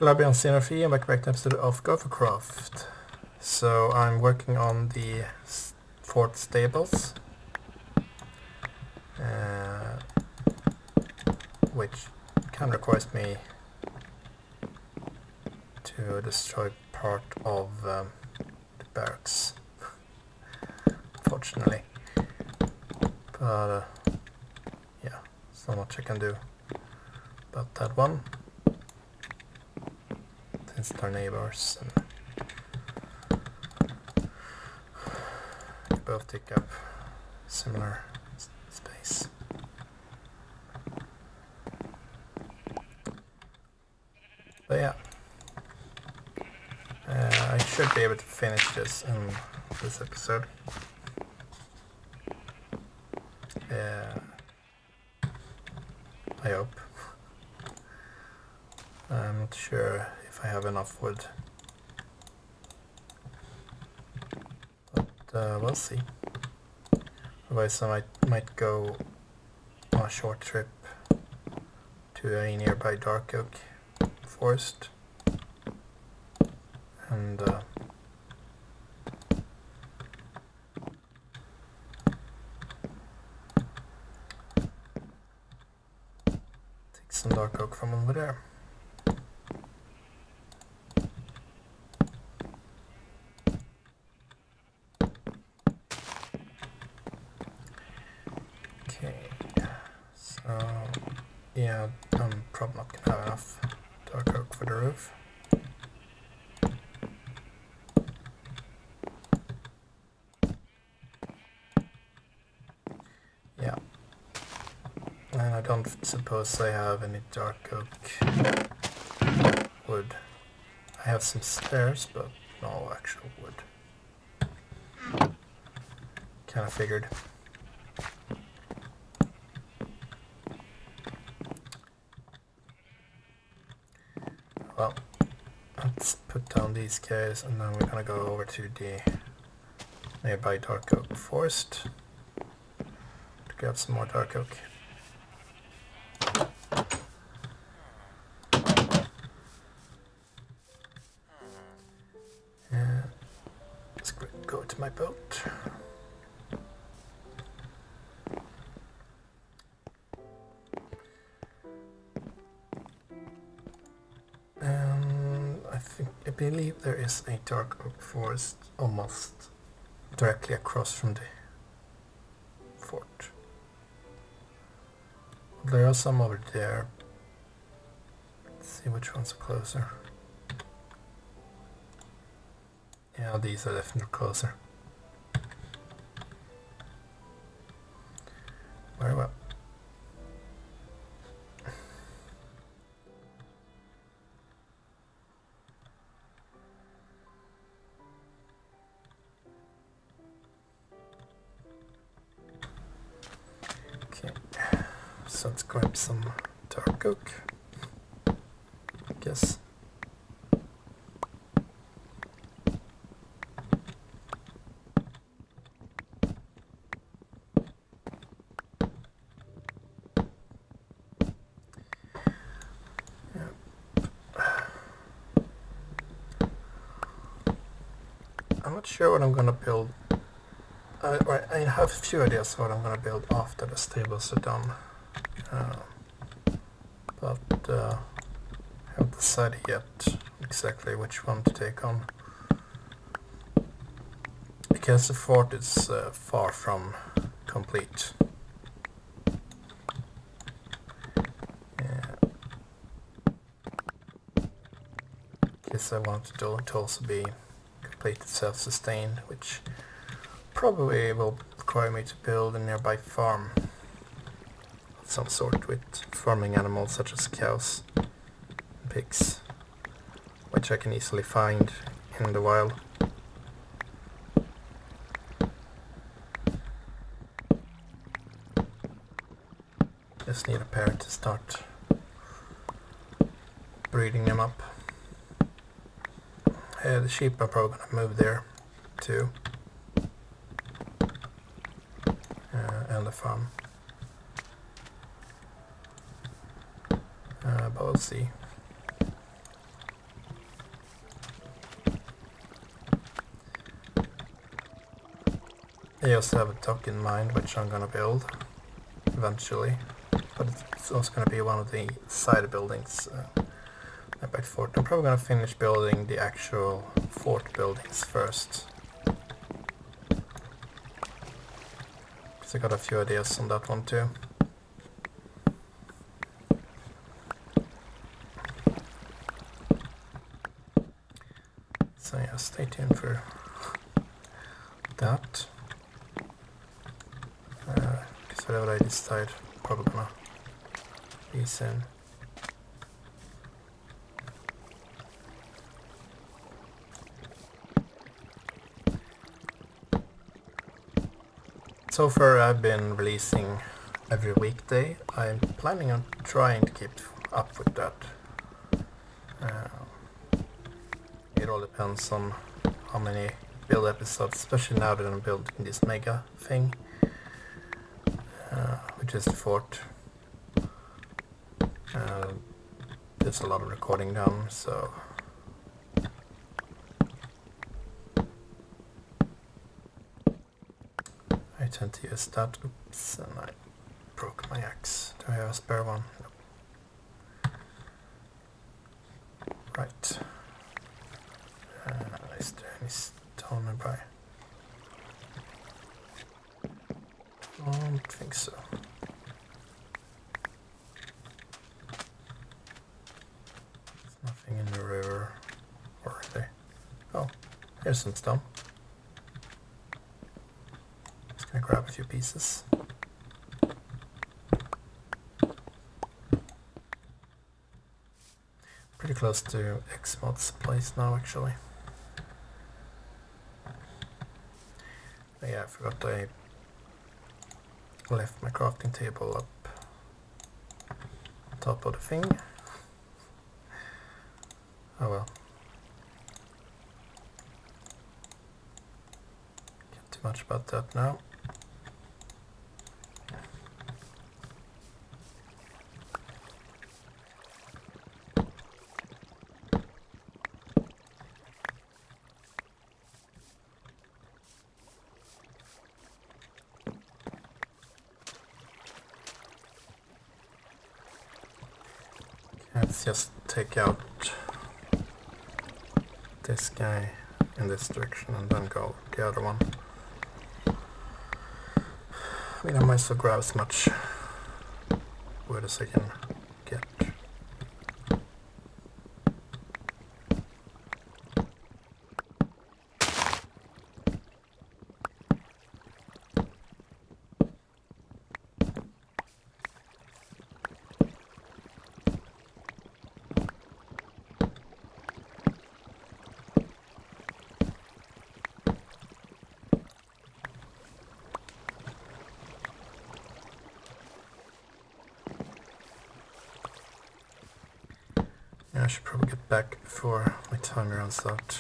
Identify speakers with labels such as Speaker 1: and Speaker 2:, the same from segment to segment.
Speaker 1: Hello, I'm CNRF and welcome back to an episode of Gophercraft. So I'm working on the fort stables, which kind of requires me to destroy part of the barracks, fortunately. But yeah, there's not much I can do about that one. Since they're neighbors and they both take up similar space. But yeah, I should be able to finish this in this episode. I hope. I'm not sure if I have enough wood, but we'll see. Otherwise I might go on a short trip to a nearby dark oak forest and take some dark oak from over there. Yeah, I'm probably not going to have enough dark oak for the roof. Yeah, and I don't suppose I have any dark oak wood. I have some stairs, but no actual wood. Kind of figured. Well, let's put down these guys and then we're gonna go over to the nearby dark oak forest to grab some more dark oak. And let's go to my boat. I believe there is a dark oak forest almost directly across from the fort. There are some over there. Let's see which ones are closer. Yeah, these are definitely closer. Very well. So let's grab some dark oak, I guess. I'm not sure what I'm gonna build. I have a few ideas what I'm gonna build after the stables are done. But I haven't decided yet exactly which one to take on. Because the fort is far from complete. Because I want it to also be completely self-sustained, which probably will require me to build a nearby farm of some sort with farming animals such as cows and pigs, which I can easily find in the wild. Just need a pair to start breeding them up. The sheep are probably going to move there too, and the farm. But we'll see. I also have a dock in mind which I'm gonna build eventually, but it's also gonna be one of the side buildings by fort. I'm probably gonna finish building the actual fort buildings first, because I got a few ideas on that one too. So yeah, stay tuned for that. Because whatever I decide, probably gonna be soon. So far I've been releasing every weekday. I'm planning on trying to keep up with that. It all depends on how many build episodes, especially now that I'm building this mega thing, which is the fort. There's a lot of recording done, so I tend to use that. Oops, and I broke my axe. Do I have a spare one? Nope. Right. Is there any stone nearby? Don't think so. There's nothing in the river. Or are they? Oh, here's some stone. Just gonna grab a few pieces. Pretty close to Xmod's place now, actually. But yeah, I forgot I left my crafting table up on top of the thing. Oh well. Can't do much about that now. Let's just take out this guy in this direction and then go the other one. I mean, I might as well grab as much wood as I can get. I should probably get back before my time runs out.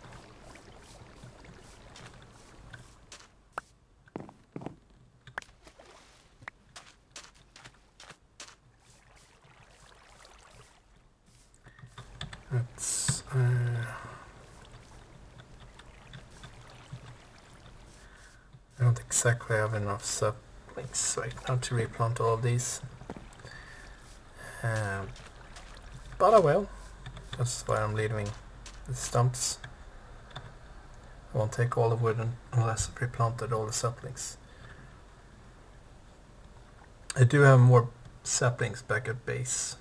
Speaker 1: Let's I don't exactly have enough saplings right now to replant all of these. But I will. That's why I'm leaving the stumps. I won't take all the wood unless I've replanted all the saplings. I do have more saplings back at base.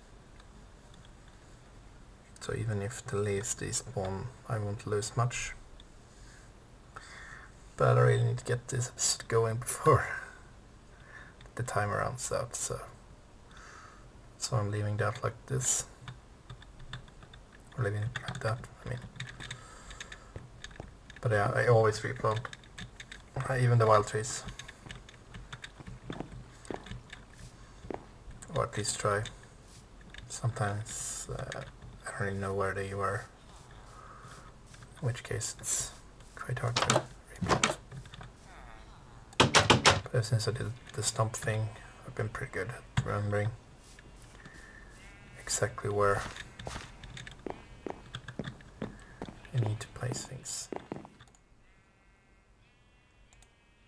Speaker 1: So even if the leaves despawn, I won't lose much. But I really need to get this episode going before the timer runs out, so I'm leaving that like this. Or leaving it like that, I mean. But yeah, I always replant, even the wild trees. Or at least try. Sometimes I don't really know where they were, in which case it's quite hard to replant. But ever since I did the stump thing, I've been pretty good at remembering exactly where you need to place things.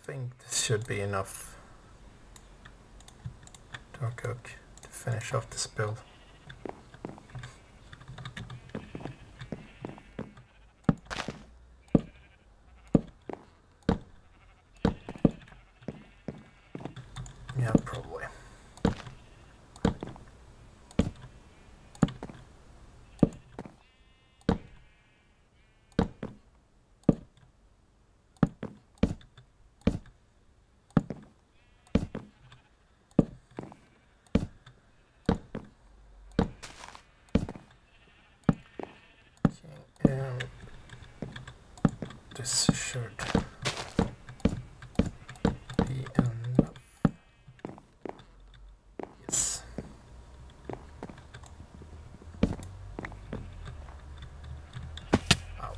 Speaker 1: think this should be enough dark oak to finish off this build. Yeah, probably. And this should be enough. Yes. Oh.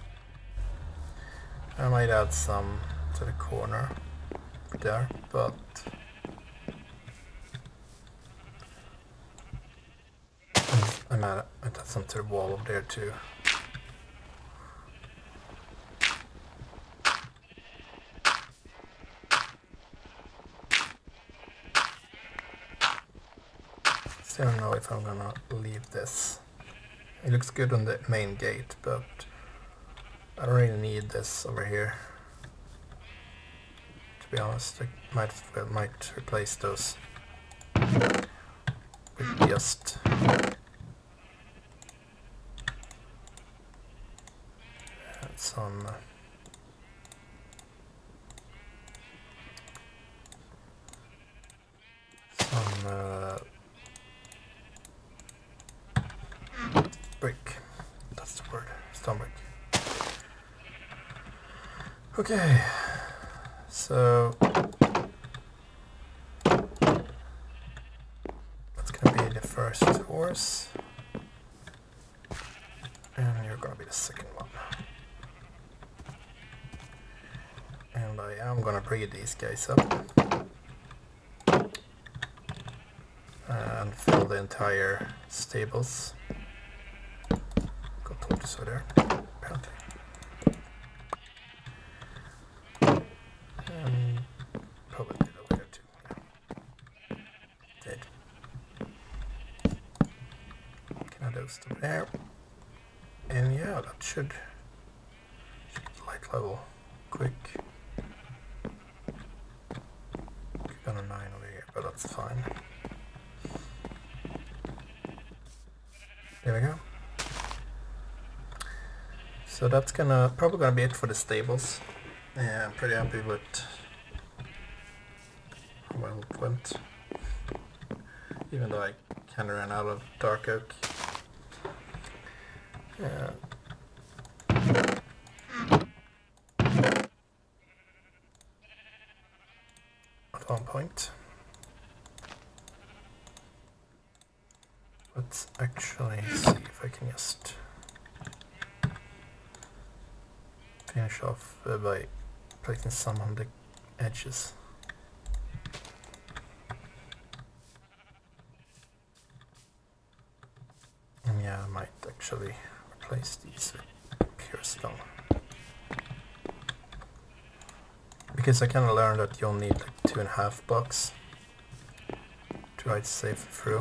Speaker 1: I might add some to the corner there, but I might add some to the wall over there too. I don't know if I'm gonna leave this. It looks good on the main gate, but I don't really need this over here. To be honest, I might replace those with just some brick. That's the word. Stone brick. Okay, so that's gonna be the first horse, and you're gonna be the second one. And I am gonna breed these guys up and fill the entire stables. Got tortoise over there, apparently. And probably did over here too. Yeah. Dead. Can add those to there. And yeah, that should light level quick. Got a 9 over here, but that's fine. There we go. So that's probably gonna be it for the stables. Yeah, I'm pretty happy with how well it went. Even though I kinda ran out of dark oak. Yeah. At one point. Let's actually see if I can just finish off by placing some on the edges. And yeah, I might actually replace these with pure stone. Because I kind of learned that you'll need like 2.5 blocks to ride safe through.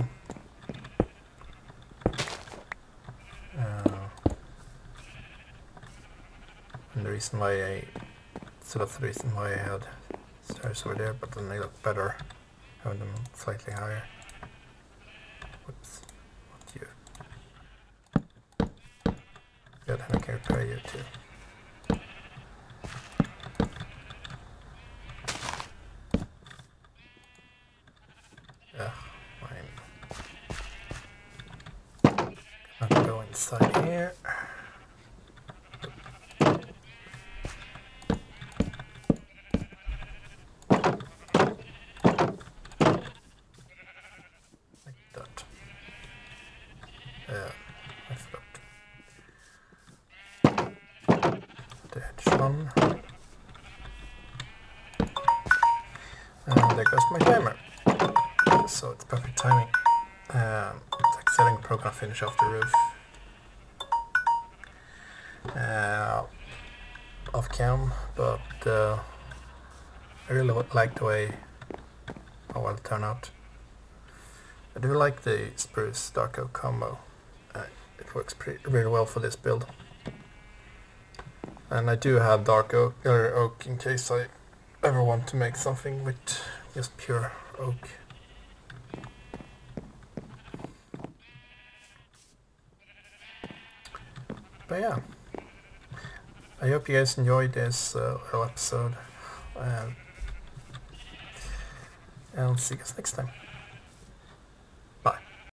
Speaker 1: And the reason why so that's the reason why I had stairs over there, but then they look better having them slightly higher. Whoops, not you. Yeah, then I can repair you too. Yeah, fine. I'll go inside here. I forgot. The edge one. And there goes my timer. So it's perfect timing. It's like setting the program to finish off the roof. Off cam, but I really like the way how well it turned out. I do like the spruce dark oak combo. It works really well for this build. And I do have dark oak in case I ever want to make something with just pure oak. But yeah, I hope you guys enjoyed this little episode, and I'll see you guys next time.